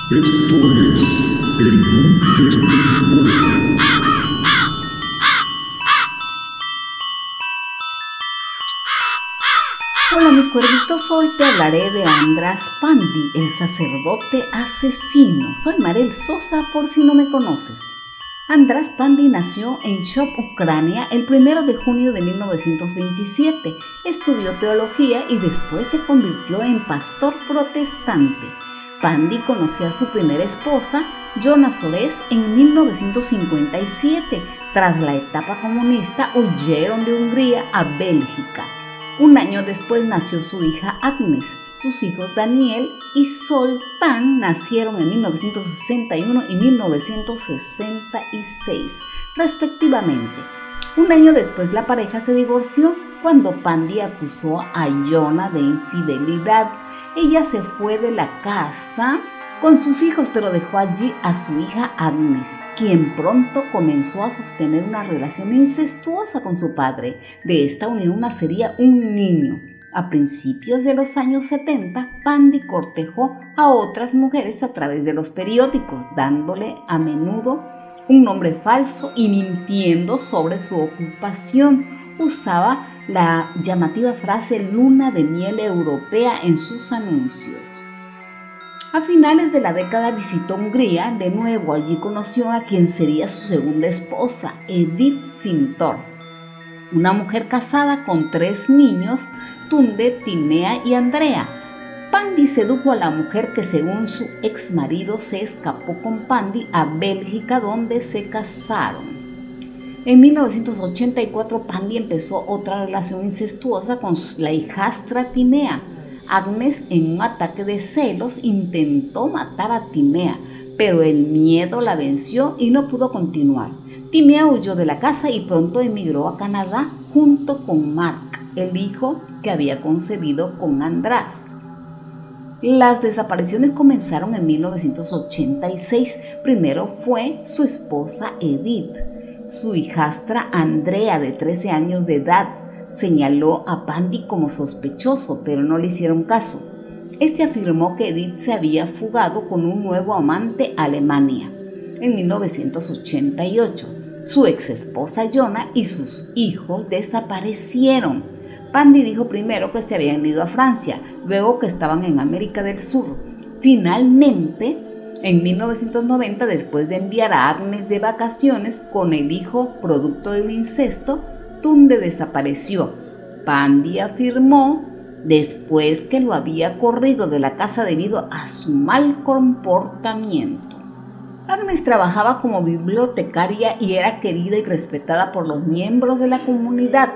Esto es el búnker del pueblo. Hola mis cuervitos, hoy te hablaré de András Pandi, el sacerdote asesino. Soy Marel Sosa por si no me conoces. András Pandi nació en Shop, Ucrania, el 1 de junio de 1927. Estudió teología y después se convirtió en pastor protestante. Pandi conoció a su primera esposa, Yona Sores, en 1957. Tras la etapa comunista, huyeron de Hungría a Bélgica. Un año después nació su hija Agnes. Sus hijos Daniel y Zoltán nacieron en 1961 y 1966, respectivamente. Un año después la pareja se divorció cuando Pandi acusó a Yona de infidelidad. Ella se fue de la casa con sus hijos, pero dejó allí a su hija Agnes, quien pronto comenzó a sostener una relación incestuosa con su padre. De esta unión nacería un niño. A principios de los años 70, Pandi cortejó a otras mujeres a través de los periódicos, dándole a menudo un nombre falso y mintiendo sobre su ocupación. Usaba la llamativa frase luna de miel europea en sus anuncios. A finales de la década visitó Hungría. De nuevo allí conoció a quien sería su segunda esposa, Edith Fintor, una mujer casada con 3 niños, Tunde, Timea y Andrea. Pandi sedujo a la mujer, que según su ex marido se escapó con Pandi a Bélgica, donde se casaron. En 1984 Pandi empezó otra relación incestuosa con la hijastra Timea. Agnes, en un ataque de celos, intentó matar a Timea, pero el miedo la venció y no pudo continuar. Timea huyó de la casa y pronto emigró a Canadá junto con Mark, el hijo que había concebido con András. Las desapariciones comenzaron en 1986. Primero fue su esposa Edith. Su hijastra Andrea, de 13 años de edad, señaló a Pandi como sospechoso, pero no le hicieron caso. Este afirmó que Edith se había fugado con un nuevo amante a Alemania. En 1988, su ex esposa Yona y sus hijos desaparecieron. Pandi dijo primero que se habían ido a Francia, luego que estaban en América del Sur. Finalmente, en 1990, después de enviar a Agnes de vacaciones con el hijo producto del incesto, Tunde desapareció. Pandi afirmó después que lo había corrido de la casa debido a su mal comportamiento. Agnes trabajaba como bibliotecaria y era querida y respetada por los miembros de la comunidad.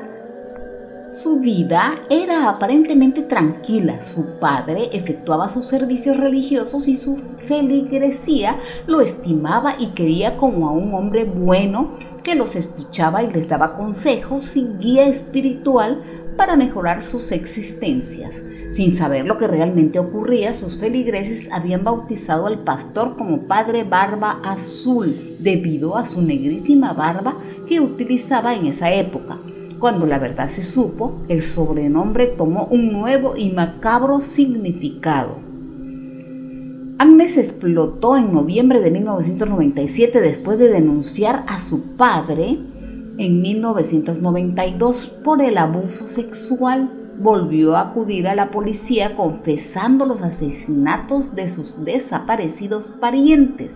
Su vida era aparentemente tranquila. Su padre efectuaba sus servicios religiosos y su feligresía lo estimaba y quería como a un hombre bueno que los escuchaba y les daba consejos y guía espiritual para mejorar sus existencias. Sin saber lo que realmente ocurría, sus feligreses habían bautizado al pastor como Padre Barba Azul debido a su negrísima barba que utilizaba en esa época. Cuando la verdad se supo, el sobrenombre tomó un nuevo y macabro significado. Agnes explotó en noviembre de 1997 después de denunciar a su padre en 1992 por el abuso sexual. Volvió a acudir a la policía confesando los asesinatos de sus desaparecidos parientes.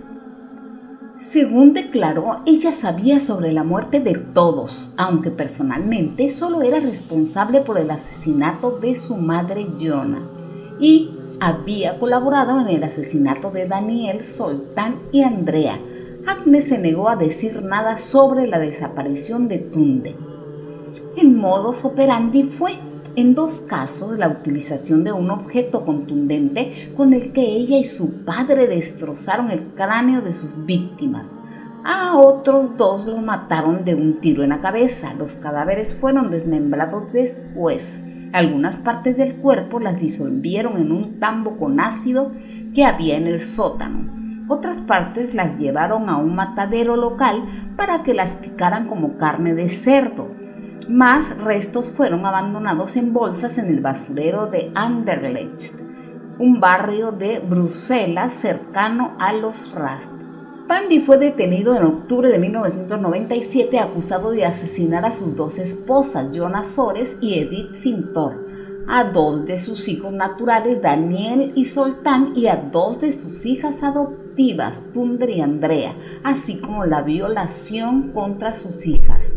Según declaró, ella sabía sobre la muerte de todos, aunque personalmente solo era responsable por el asesinato de su madre Yona y había colaborado en el asesinato de Daniel, Zoltán y Andrea. Agnes se negó a decir nada sobre la desaparición de Tunde. El modus operandi fue, en 2 casos, la utilización de un objeto contundente con el que ella y su padre destrozaron el cráneo de sus víctimas. A otros 2 los mataron de un tiro en la cabeza. Los cadáveres fueron desmembrados después. Algunas partes del cuerpo las disolvieron en un tambo con ácido que había en el sótano. Otras partes las llevaron a un matadero local para que las picaran como carne de cerdo. Más restos fueron abandonados en bolsas en el basurero de Anderlecht. un barrio de Bruselas cercano a los rastros. Pandy fue detenido en octubre de 1997 acusado de asesinar a sus dos esposas, Yona Sores y Edith Fintor, a dos de sus hijos naturales, Daniel y Zoltán, y a dos de sus hijas adoptivas, Tundra y Andrea, así como la violación contra sus hijas.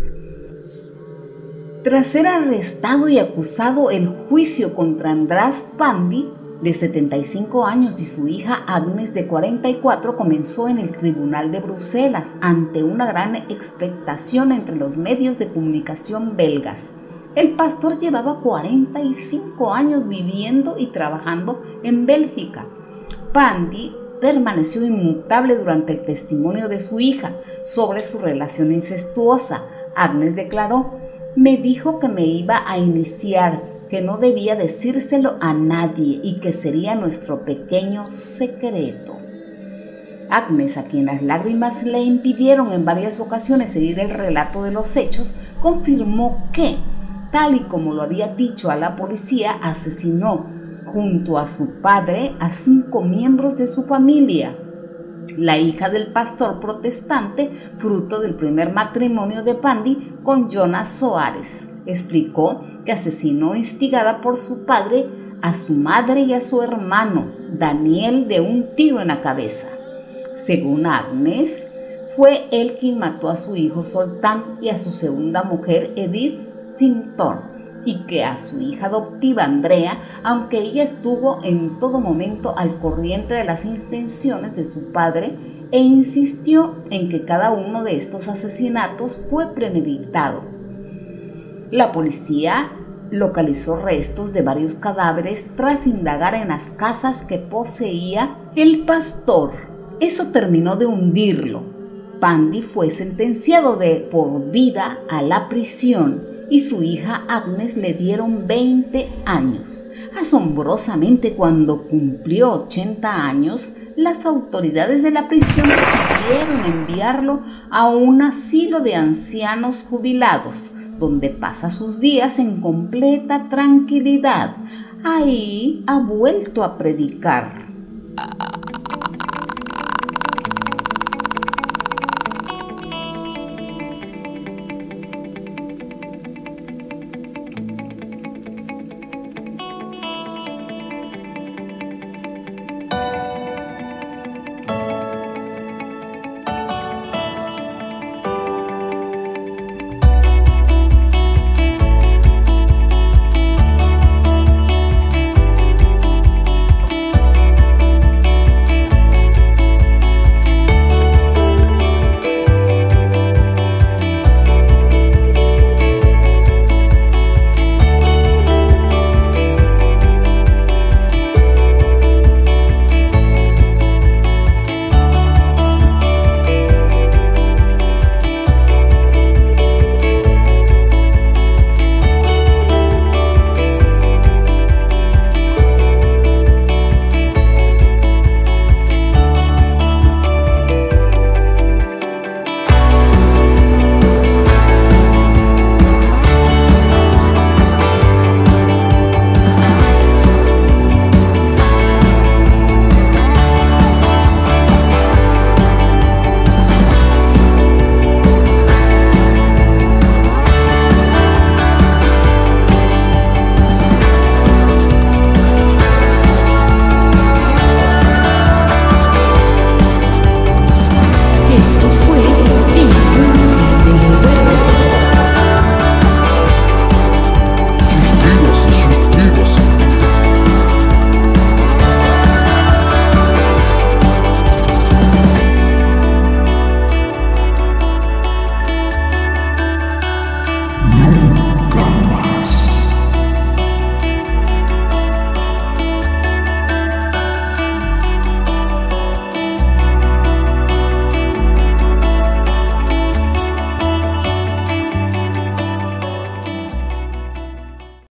Tras ser arrestado y acusado, el juicio contra András Pandy, de 75 años, y su hija Agnes, de 44, comenzó en el Tribunal de Bruselas, ante una gran expectación entre los medios de comunicación belgas. El pastor llevaba 45 años viviendo y trabajando en Bélgica. Pandy permaneció inmutable durante el testimonio de su hija sobre su relación incestuosa. Agnes declaró: "Me dijo que me iba a iniciar, que no debía decírselo a nadie y que sería nuestro pequeño secreto". Agnes, a quien las lágrimas le impidieron en varias ocasiones seguir el relato de los hechos, confirmó que, tal y como lo había dicho a la policía, asesinó junto a su padre a 5 miembros de su familia. La hija del pastor protestante, fruto del primer matrimonio de Pandy con Yona Soares, explicó que asesinó, instigada por su padre, a su madre y a su hermano, Daniel, de un tiro en la cabeza. Según Agnes, fue él quien mató a su hijo Zoltán y a su segunda mujer, Edith Fintor, y que a su hija adoptiva, Andrea, aunque ella estuvo en todo momento al corriente de las intenciones de su padre, e insistió en que cada uno de estos asesinatos fue premeditado. La policía localizó restos de varios cadáveres tras indagar en las casas que poseía el pastor. Eso terminó de hundirlo. Pandy fue sentenciado de por vida a la prisión y su hija Agnes le dieron 20 años. Asombrosamente, cuando cumplió 80 años, las autoridades de la prisión decidieron enviarlo a un asilo de ancianos jubilados, donde pasa sus días en completa tranquilidad. Ahí ha vuelto a predicar.